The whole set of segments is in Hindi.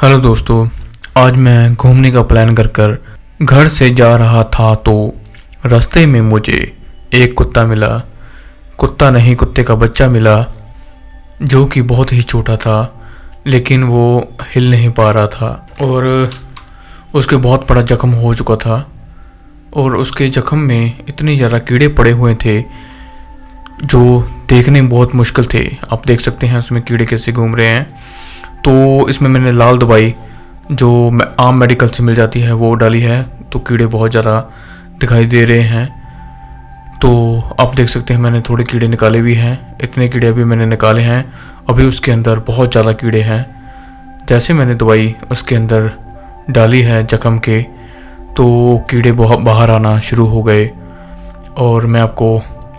हेलो दोस्तों, आज मैं घूमने का प्लान कर घर से जा रहा था तो रास्ते में मुझे एक कुत्ता मिला। कुत्ता नहीं, कुत्ते का बच्चा मिला जो कि बहुत ही छोटा था, लेकिन वो हिल नहीं पा रहा था और उसके बहुत बड़ा जख्म हो चुका था और उसके जख्म में इतने ज़्यादा कीड़े पड़े हुए थे जो देखने में बहुत मुश्किल थे। आप देख सकते हैं उसमें कीड़े कैसे घूम रहे हैं। तो इसमें मैंने लाल दवाई जो आम मेडिकल से मिल जाती है वो डाली है, तो कीड़े बहुत ज़्यादा दिखाई दे रहे हैं। तो आप देख सकते हैं मैंने थोड़े कीड़े निकाले भी हैं, इतने कीड़े अभी मैंने निकाले हैं। अभी उसके अंदर बहुत ज़्यादा कीड़े हैं। जैसे मैंने दवाई उसके अंदर डाली है जख्म के, तो कीड़े बहुत बाहर आना शुरू हो गए। और मैं आपको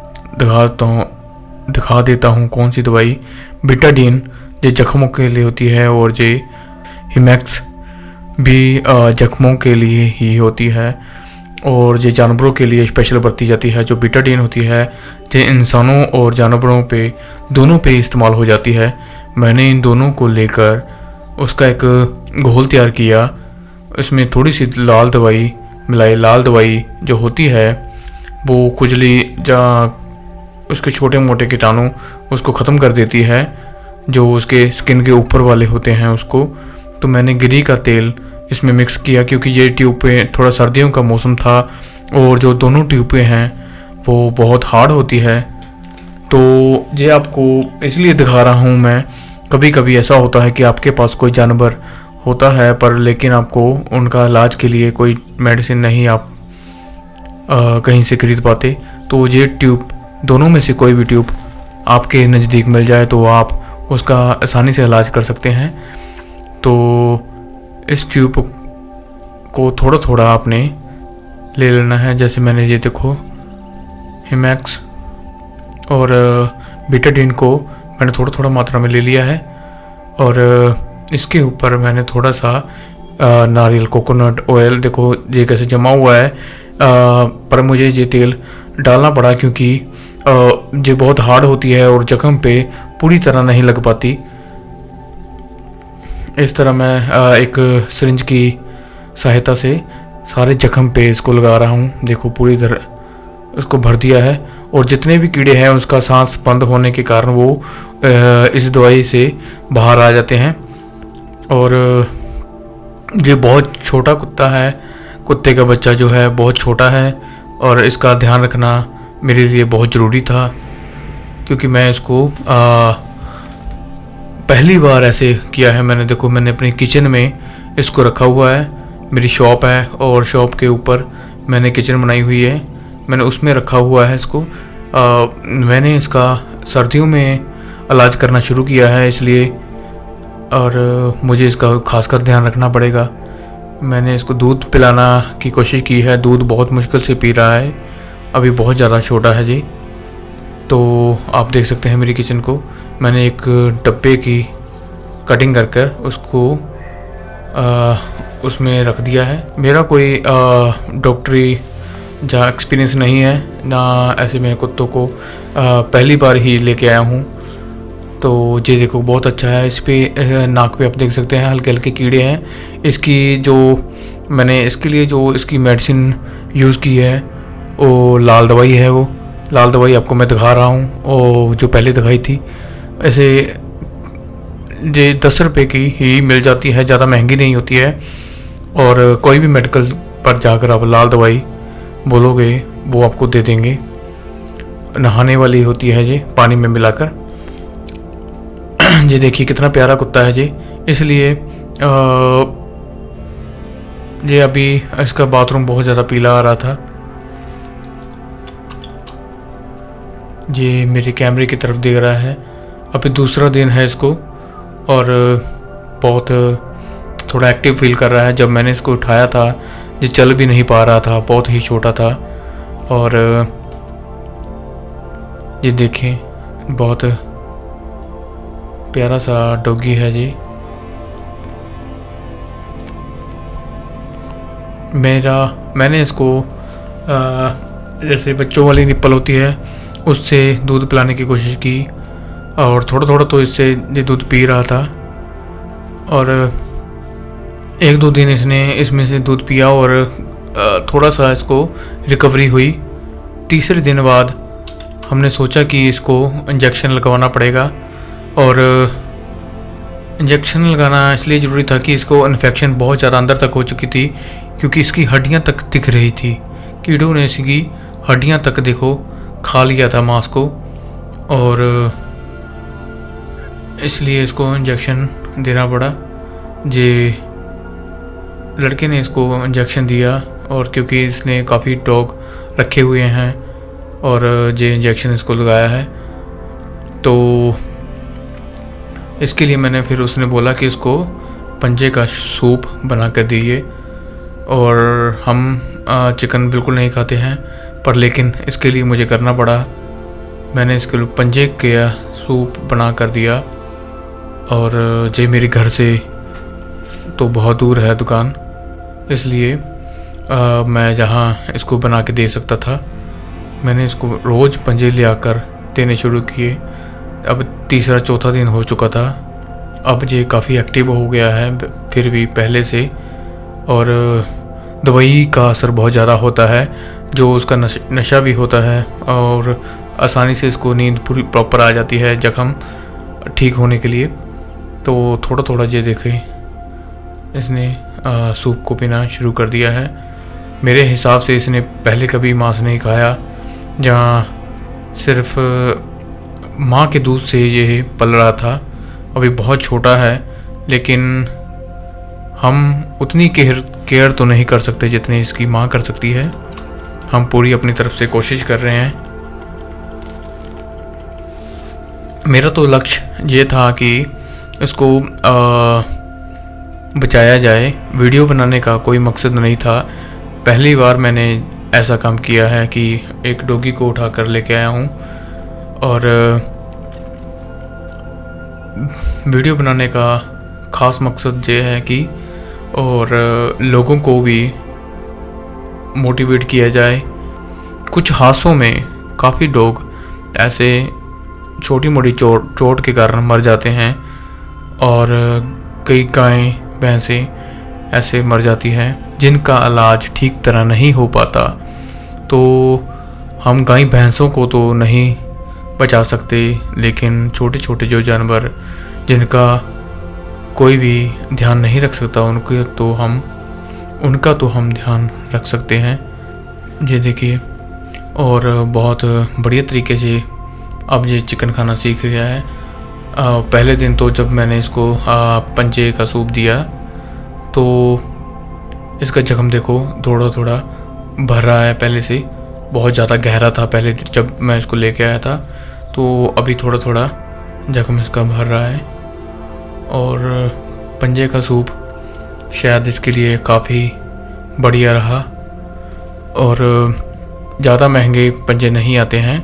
दिखा देता हूँ कौन सी दवाई। बीटाडीन ये जख्मों के लिए होती है और ये हिमैक्स भी जख्मों के लिए ही होती है और ये जानवरों के लिए स्पेशल बरती जाती है। जो बीटाडीन होती है ये इंसानों और जानवरों पे दोनों पे इस्तेमाल हो जाती है। मैंने इन दोनों को लेकर उसका एक घोल तैयार किया, इसमें थोड़ी सी लाल दवाई मिलाई। लाल दवाई जो होती है वो खुजली या उसके छोटे मोटे कीटाणु उसको ख़त्म कर देती है, जो उसके स्किन के ऊपर वाले होते हैं उसको। तो मैंने गिरी का तेल इसमें मिक्स किया क्योंकि ये ट्यूबें थोड़ा सर्दियों का मौसम था और जो दोनों ट्यूबें हैं वो बहुत हार्ड होती है। तो ये आपको इसलिए दिखा रहा हूँ मैं। कभी कभी ऐसा होता है कि आपके पास कोई जानवर होता है पर लेकिन आपको उनका इलाज के लिए कोई मेडिसिन नहीं आप कहीं से खरीद पाते। तो ये ट्यूब दोनों में से कोई भी ट्यूब आपके नज़दीक मिल जाए तो आप उसका आसानी से इलाज कर सकते हैं। तो इस ट्यूब को थोड़ा थोड़ा आपने ले लेना है। जैसे मैंने ये देखो हिमैक्स और बीटाडीन को मैंने थोड़ा थोड़ा मात्रा में ले लिया है और इसके ऊपर मैंने थोड़ा सा नारियल कोकोनट ऑयल, देखो ये कैसे जमा हुआ है। पर मुझे ये तेल डालना पड़ा क्योंकि ये बहुत हार्ड होती है और जख्म पे पूरी तरह नहीं लग पाती। इस तरह मैं एक सिरिंज की सहायता से सारे जख्म पे इसको लगा रहा हूँ। देखो पूरी तरह उसको भर दिया है और जितने भी कीड़े हैं उसका सांस बंद होने के कारण वो इस दवाई से बाहर आ जाते हैं। और ये बहुत छोटा कुत्ता है, कुत्ते का बच्चा जो है बहुत छोटा है और इसका ध्यान रखना मेरे लिए बहुत ज़रूरी था क्योंकि मैं इसको पहली बार ऐसे किया है मैंने। देखो मैंने अपनी किचन में इसको रखा हुआ है, मेरी शॉप है और शॉप के ऊपर मैंने किचन बनाई हुई है, मैंने उसमें रखा हुआ है इसको। मैंने इसका सर्दियों में इलाज करना शुरू किया है इसलिए, और मुझे इसका खासकर ध्यान रखना पड़ेगा। मैंने इसको दूध पिलाना की कोशिश की है, दूध बहुत मुश्किल से पी रहा है, अभी बहुत ज़्यादा छोटा है जी। तो आप देख सकते हैं मेरी किचन को मैंने एक डब्बे की कटिंग कर उसको उसमें रख दिया है। मेरा कोई डॉक्टरी जहाँ एक्सपीरियंस नहीं है ना, ऐसे मैं कुत्तों को पहली बार ही लेके आया हूँ। तो ये देखो बहुत अच्छा है। इस पे नाक पे आप देख सकते हैं हल्के हल्के कीड़े हैं। इसकी जो मैंने इसके लिए जो इसकी मेडिसिन यूज़ की है वो लाल दवाई है। वो लाल दवाई आपको मैं दिखा रहा हूँ और जो पहले दिखाई थी ऐसे ये 10 रुपये की ही मिल जाती है, ज़्यादा महंगी नहीं होती है। और कोई भी मेडिकल पर जाकर आप लाल दवाई बोलोगे वो आपको दे देंगे। नहाने वाली होती है ये पानी में मिलाकर। ये देखिए कितना प्यारा कुत्ता है ये, इसलिए ये अभी इसका बाथरूम बहुत ज़्यादा पीला आ रहा था। ये मेरे कैमरे की तरफ देख रहा है। अभी दूसरा दिन है इसको और बहुत थोड़ा एक्टिव फील कर रहा है। जब मैंने इसको उठाया था ये चल भी नहीं पा रहा था, बहुत ही छोटा था। और ये देखें बहुत प्यारा सा डॉगी है जी। मैंने इसको जैसे बच्चों वाली निप्पल होती है उससे दूध पिलाने की कोशिश की और थोड़ा थोड़ा तो इससे ये दूध पी रहा था। और 1-2 दिन इसने इसमें से दूध पिया और थोड़ा सा इसको रिकवरी हुई। तीसरे दिन बाद हमने सोचा कि इसको इंजेक्शन लगवाना पड़ेगा, और इंजेक्शन लगाना इसलिए ज़रूरी था कि इसको इन्फेक्शन बहुत ज़्यादा अंदर तक हो चुकी थी, क्योंकि इसकी हड्डियां तक दिख रही थी। कीड़ों ने इसकी हड्डियां तक देखो खा लिया था मांस को, और इसलिए इसको इंजेक्शन देना पड़ा। जे लड़के ने इसको इंजेक्शन दिया, और क्योंकि इसने काफ़ी डॉग रखे हुए हैं और जे इंजेक्शन इसको लगाया है, तो इसके लिए मैंने फिर उसने बोला कि इसको पंजे का सूप बना कर दीजिए। और हम चिकन बिल्कुल नहीं खाते हैं, पर लेकिन इसके लिए मुझे करना पड़ा। मैंने इसके लिए पंजे का सूप बना कर दिया, और जे मेरे घर से तो बहुत दूर है दुकान, इसलिए मैं जहाँ इसको बना के दे सकता था मैंने इसको रोज़ पंजे ले आकर देने शुरू किए। अब तीसरा चौथा दिन हो चुका था। अब ये काफ़ी एक्टिव हो गया है फिर भी पहले से, और दवाई का असर बहुत ज़्यादा होता है, जो उसका नशा भी होता है, और आसानी से इसको नींद पूरी प्रॉपर आ जाती है जख्म ठीक होने के लिए। तो थोड़ा थोड़ा ये देखें इसने सूप को पीना शुरू कर दिया है। मेरे हिसाब से इसने पहले कभी मांस नहीं खाया, जहाँ सिर्फ माँ के दूध से ये पल रहा था। अभी बहुत छोटा है, लेकिन हम उतनी केयर तो नहीं कर सकते जितनी इसकी माँ कर सकती है। हम पूरी अपनी तरफ से कोशिश कर रहे हैं। मेरा तो लक्ष्य ये था कि इसको बचाया जाए। वीडियो बनाने का कोई मकसद नहीं था। पहली बार मैंने ऐसा काम किया है कि एक डॉगी को उठा कर लेके आया हूँ, और वीडियो बनाने का ख़ास मकसद ये है कि और लोगों को भी मोटिवेट किया जाए। कुछ हादसों में काफ़ी डॉग ऐसे छोटी मोटी चोट के कारण मर जाते हैं, और कई गायें भैंसें ऐसे मर जाती हैं जिनका इलाज ठीक तरह नहीं हो पाता। तो हम गाय भैंसों को तो नहीं बचा सकते, लेकिन छोटे छोटे जो जानवर जिनका कोई भी ध्यान नहीं रख सकता उनका तो हम ध्यान रख सकते हैं। ये देखिए, और बहुत बढ़िया तरीके से अब ये चिकन खाना सीख गया है। पहले दिन तो जब मैंने इसको पंजे का सूप दिया तो इसका जख्म देखो थोड़ा थोड़ा भर रहा है। पहले से बहुत ज़्यादा गहरा था पहले जब मैं इसको लेके आया था, तो अभी थोड़ा थोड़ा जख्म इसका भर रहा है। और पंजे का सूप शायद इसके लिए काफ़ी बढ़िया रहा, और ज़्यादा महंगे पंजे नहीं आते हैं।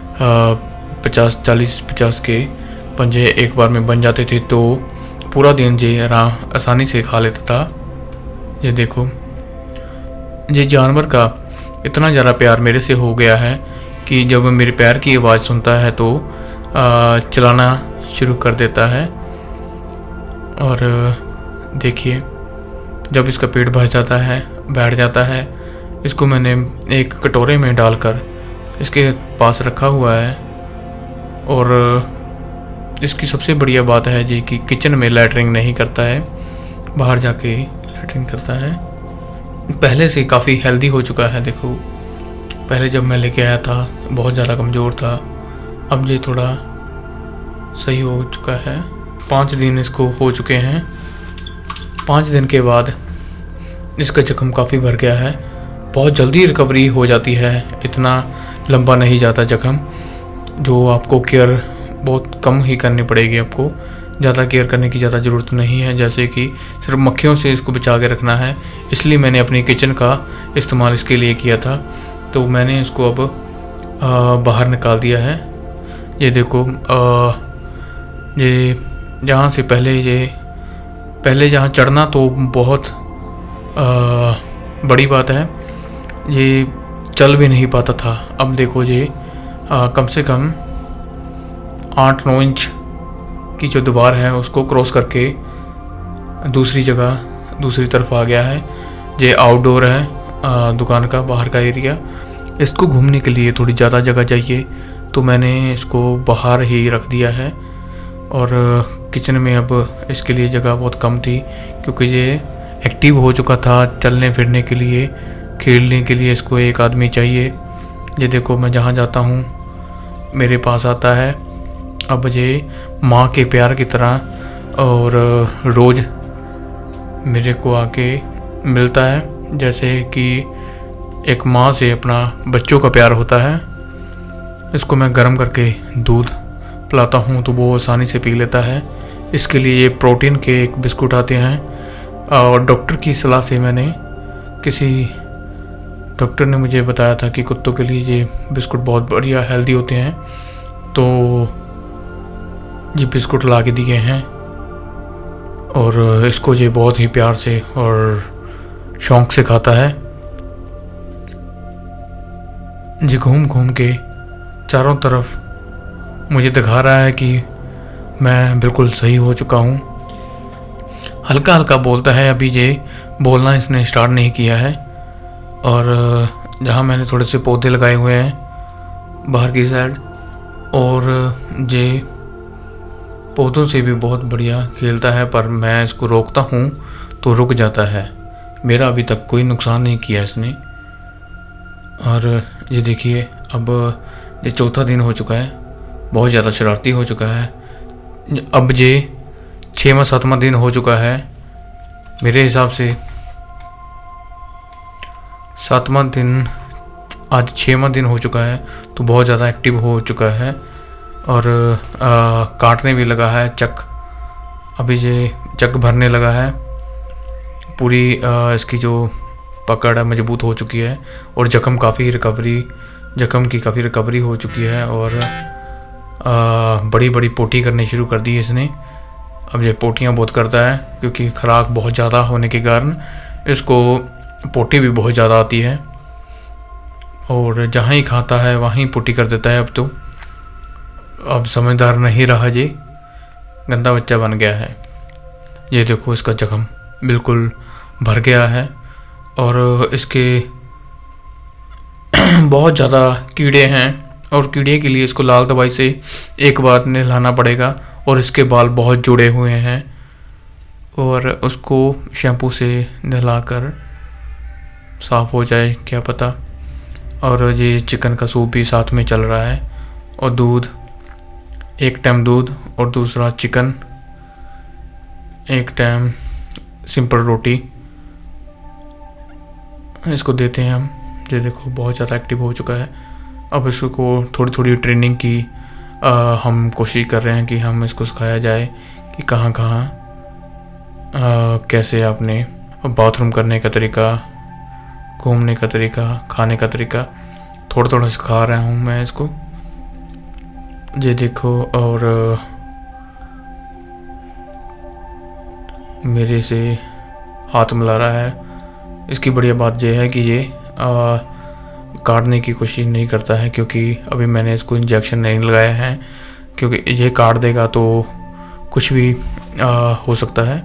50 के पंजे एक बार में बन जाते थे, तो पूरा दिन ये आसानी से खा लेता था। ये देखो, ये जानवर का इतना ज़्यादा प्यार मेरे से हो गया है कि जब मेरे पैर की आवाज़ सुनता है तो चलाना शुरू कर देता है। और देखिए, जब इसका पेट भर जाता है, बैठ जाता है, इसको मैंने एक कटोरे में डालकर इसके पास रखा हुआ है। और इसकी सबसे बढ़िया बात है जी कि किचन में लैटरिंग नहीं करता है, बाहर जाके लैटरिंग करता है। पहले से काफ़ी हेल्दी हो चुका है। देखो, पहले जब मैं लेके आया था बहुत ज़्यादा कमज़ोर था, अब ये थोड़ा सही हो चुका है। 5 दिन इसको हो चुके हैं। 5 दिन के बाद इसका जख्म काफ़ी भर गया है। बहुत जल्दी रिकवरी हो जाती है, इतना लंबा नहीं जाता जख्म, जो आपको केयर बहुत कम ही करनी पड़ेगी। आपको ज़्यादा केयर करने की ज़्यादा ज़रूरत नहीं है, जैसे कि सिर्फ मक्खियों से इसको बचा के रखना है। इसलिए मैंने अपनी किचन का इस्तेमाल इसके लिए किया था। तो मैंने इसको अब बाहर निकाल दिया है। ये देखो, ये जहाँ से पहले जहाँ चढ़ना तो बहुत बड़ी बात है, ये चल भी नहीं पाता था। अब देखो, ये कम से कम 8-9 इंच की जो दीवार है उसको क्रॉस करके दूसरी जगह दूसरी तरफ आ गया है। ये आउटडोर है, दुकान का बाहर का एरिया। इसको घूमने के लिए थोड़ी ज़्यादा जगह चाहिए, तो मैंने इसको बाहर ही रख दिया है। और किचन में अब इसके लिए जगह बहुत कम थी, क्योंकि ये एक्टिव हो चुका था। चलने फिरने के लिए, खेलने के लिए इसको एक आदमी चाहिए। ये देखो, मैं जहाँ जाता हूँ मेरे पास आता है। अब ये माँ के प्यार की तरह और रोज़ मेरे को आके मिलता है, जैसे कि एक माँ से अपना बच्चों का प्यार होता है। इसको मैं गर्म करके दूध पिलाता हूँ तो वो आसानी से पी लेता है। इसके लिए ये प्रोटीन के एक बिस्कुट आते हैं, और डॉक्टर की सलाह से किसी डॉक्टर ने मुझे बताया था कि कुत्तों के लिए ये बिस्कुट बहुत बढ़िया हेल्दी होते हैं, तो ये बिस्कुट ला के दिए हैं। और इसको ये बहुत ही प्यार से और शौक़ से खाता है। ये घूम घूम के चारों तरफ मुझे दिखा रहा है कि मैं बिल्कुल सही हो चुका हूँ। हल्का हल्का बोलता है, अभी ये बोलना इसने स्टार्ट नहीं किया है। और जहाँ मैंने थोड़े से पौधे लगाए हुए हैं बाहर की साइड, और ये पौधों से भी बहुत बढ़िया खेलता है, पर मैं इसको रोकता हूँ तो रुक जाता है। मेरा अभी तक कोई नुकसान नहीं किया इसने। और ये देखिए, अब ये चौथा दिन हो चुका है, बहुत ज़्यादा शरारती हो चुका है। अब ये 6वां 7वां दिन हो चुका है मेरे हिसाब से। 7वां दिन, आज 6वां दिन हो चुका है, तो बहुत ज़्यादा एक्टिव हो चुका है। और काटने भी लगा है चक। अभी ये चक भरने लगा है। पूरी इसकी जो पकड़ है मजबूत हो चुकी है, और जख्म की काफ़ी रिकवरी हो चुकी है। और बड़ी बड़ी पोटी करनी शुरू कर दी है इसने। अब ये पोटियाँ बहुत करता है, क्योंकि खुराक बहुत ज़्यादा होने के कारण इसको पोटी भी बहुत ज़्यादा आती है, और जहाँ ही खाता है वहीं पोटी कर देता है। अब समझदार नहीं रहा, जी गंदा बच्चा बन गया है। ये देखो, इसका जख्म बिल्कुल भर गया है, और इसके बहुत ज़्यादा कीड़े हैं, और कीड़े के लिए इसको लाल दवाई से एक बार नहलाना पड़ेगा। और इसके बाल बहुत जुड़े हुए हैं, और उसको शैम्पू से नहलाकर साफ़ हो जाए, क्या पता। और ये चिकन का सूप भी साथ में चल रहा है, और दूध, एक टाइम दूध और दूसरा चिकन, एक टाइम सिंपल रोटी इसको देते हैं हम। ये देखो, बहुत ज़्यादा एक्टिव हो चुका है। अब इसको थोड़ी थोड़ी ट्रेनिंग की हम कोशिश कर रहे हैं कि हम इसको सिखाया जाए कि कहाँ कहाँ कैसे आपने बाथरूम करने का तरीका, घूमने का तरीका, खाने का तरीका थोड़ा थोड़ा सिखा रहा हूँ मैं इसको। ये देखो, और मेरे से हाथ मिला रहा है। इसकी बढ़िया बात यह है कि ये काटने की कोशिश नहीं करता है, क्योंकि अभी मैंने इसको इंजेक्शन नहीं लगाया है, क्योंकि ये काट देगा तो कुछ भी हो सकता है।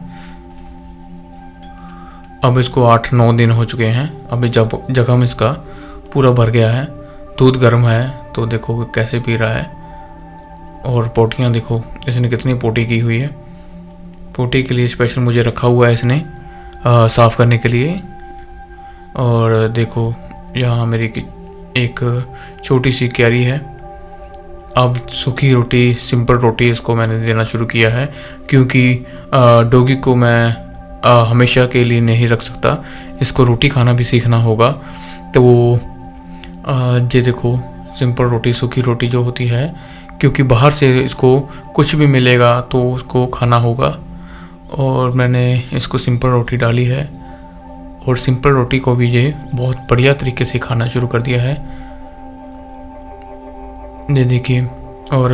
अब इसको 8-9 दिन हो चुके हैं। अभी जब जख्म इसका पूरा भर गया है, दूध गर्म है, तो देखो कैसे पी रहा है। और पोटियाँ देखो, इसने कितनी पोटी की हुई है। पोटी के लिए स्पेशल मुझे रखा हुआ है इसने साफ़ करने के लिए। और देखो, यहाँ मेरी एक छोटी सी क्यारी है। अब सूखी रोटी, सिंपल रोटी इसको मैंने देना शुरू किया है, क्योंकि डॉगी को मैं हमेशा के लिए नहीं रख सकता, इसको रोटी खाना भी सीखना होगा। तो वो ये देखो, सिंपल रोटी, सूखी रोटी जो होती है, क्योंकि बाहर से इसको कुछ भी मिलेगा तो उसको खाना होगा। और मैंने इसको सिंपल रोटी डाली है, और सिंपल रोटी को भी ये बहुत बढ़िया तरीके से खाना शुरू कर दिया है। ये देखिए, और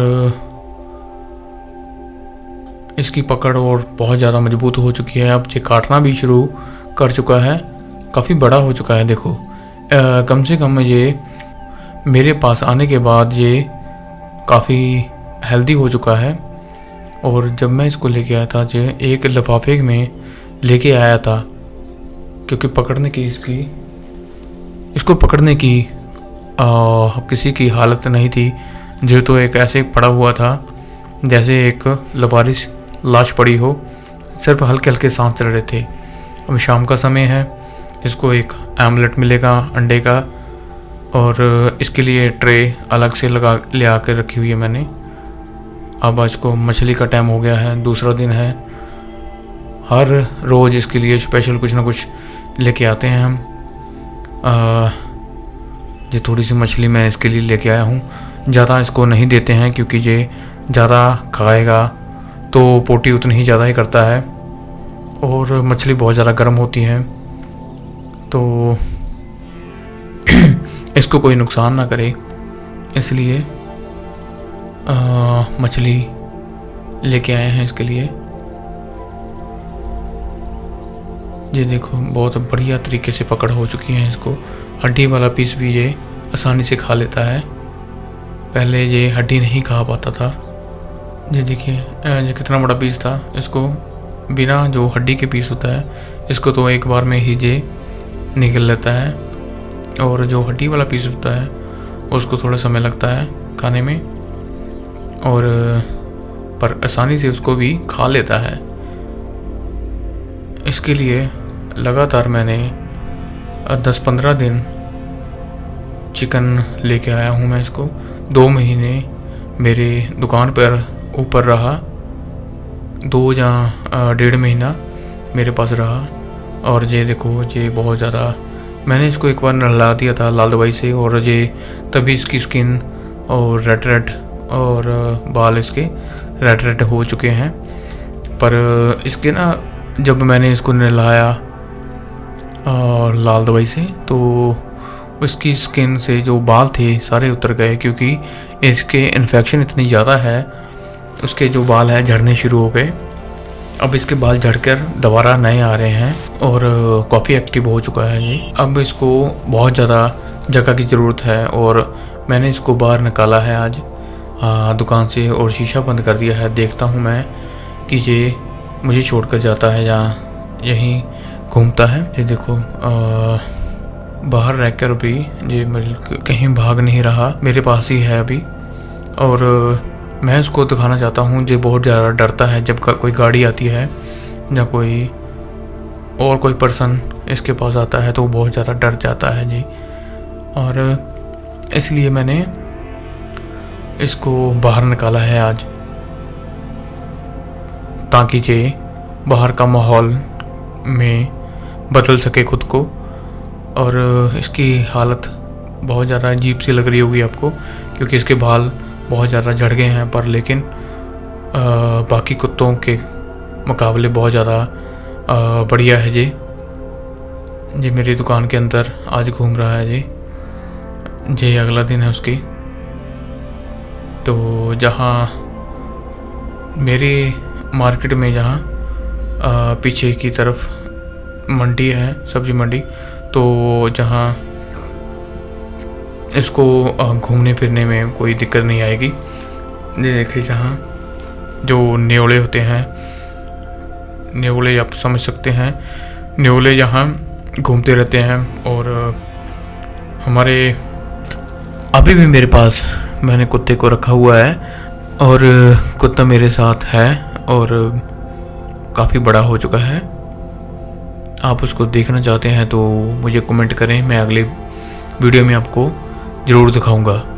इसकी पकड़ और बहुत ज़्यादा मजबूत हो चुकी है। अब ये काटना भी शुरू कर चुका है, काफ़ी बड़ा हो चुका है। देखो, कम से कम ये मेरे पास आने के बाद ये काफ़ी हेल्दी हो चुका है। और जब मैं इसको लेके आया था, ये एक लिफाफे में लेके आया था, क्योंकि पकड़ने की इसको पकड़ने की किसी की हालत नहीं थी। जो तो एक ऐसे पड़ा हुआ था जैसे एक लबारिश लाश पड़ी हो, सिर्फ हल्के हल्के सांस चल रहे थे। अब शाम का समय है, इसको एक आमलेट मिलेगा अंडे का, और इसके लिए ट्रे अलग से ले आकर रखी हुई है मैंने। अब आज को मछली का टाइम हो गया है, दूसरा दिन है। हर रोज़ इसके लिए स्पेशल कुछ ना कुछ लेके आते हैं हम। ये थोड़ी सी मछली मैं इसके लिए लेके आया हूँ। ज़्यादा इसको नहीं देते हैं, क्योंकि ये ज़्यादा खाएगा तो पोटी उतनी ही ज़्यादा ही करता है, और मछली बहुत ज़्यादा गर्म होती है, तो इसको कोई नुकसान ना करे, इसलिए मछली लेके आए हैं इसके लिए। ये देखो बहुत बढ़िया तरीके से पकड़ हो चुकी है इसको। हड्डी वाला पीस भी ये आसानी से खा लेता है, पहले ये हड्डी नहीं खा पाता था। ये देखिए ये कितना बड़ा पीस था। इसको बिना जो हड्डी के पीस होता है, इसको तो एक बार में ही ये निकल लेता है, और जो हड्डी वाला पीस होता है उसको थोड़ा समय लगता है खाने में, और पर आसानी से उसको भी खा लेता है। इसके लिए लगातार मैंने 10-15 दिन चिकन लेके आया हूँ मैं इसको। 2 महीने मेरे दुकान पर ऊपर रहा, 2 या 1.5 महीना मेरे पास रहा। और ये देखो ये बहुत ज़्यादा, मैंने इसको एक बार नहला दिया था लाल दवाई से, और ये तभी इसकी स्किन और रेड और बाल इसके रेड हो चुके हैं। पर इसके ना जब मैंने इसको नहलाया और लाल दवाई से, तो उसकी स्किन से जो बाल थे सारे उतर गए, क्योंकि इसके इन्फेक्शन इतनी ज़्यादा है, उसके जो बाल हैं झड़ने शुरू हो गए। अब इसके बाल झड़कर दोबारा नए आ रहे हैं, और काफ़ी एक्टिव हो चुका है ये। अब इसको बहुत ज़्यादा जगह की ज़रूरत है, और मैंने इसको बाहर निकाला है आज दुकान से, और शीशा बंद कर दिया है। देखता हूँ मैं कि ये मुझे छोड़कर जाता है या यहीं घूमता है। ये देखो बाहर रहकर भी ये कहीं भाग नहीं रहा, मेरे पास ही है अभी। और मैं इसको दिखाना चाहता हूँ, ये बहुत ज़्यादा डरता है जब कोई गाड़ी आती है या कोई पर्सन इसके पास आता है, तो बहुत ज़्यादा डर जाता है जी। और इसलिए मैंने इसको बाहर निकाला है आज, ताकि ये बाहर का माहौल में बदल सके खुद को। और इसकी हालत बहुत ज़्यादा अजीब सी लग रही होगी आपको, क्योंकि इसके बाल बहुत ज़्यादा झड़ गए हैं, पर लेकिन बाकी कुत्तों के मुकाबले बहुत ज़्यादा बढ़िया है ये मेरी दुकान के अंदर आज घूम रहा है ये अगला दिन है उसकी। तो जहाँ मेरी मार्केट में जहाँ पीछे की तरफ मंडी है, सब्जी मंडी, तो जहाँ इसको घूमने फिरने में कोई दिक्कत नहीं आएगी। ये देखिए जहाँ जो न्योले होते हैं, न्योले आप समझ सकते हैं, न्योले यहाँ घूमते रहते हैं। और हमारे अभी भी मेरे पास मैंने कुत्ते को रखा हुआ है, और कुत्ता मेरे साथ है और काफ़ी बड़ा हो चुका है। आप उसको देखना चाहते हैं तो मुझे कमेंट करें, मैं अगले वीडियो में आपको ज़रूर दिखाऊंगा।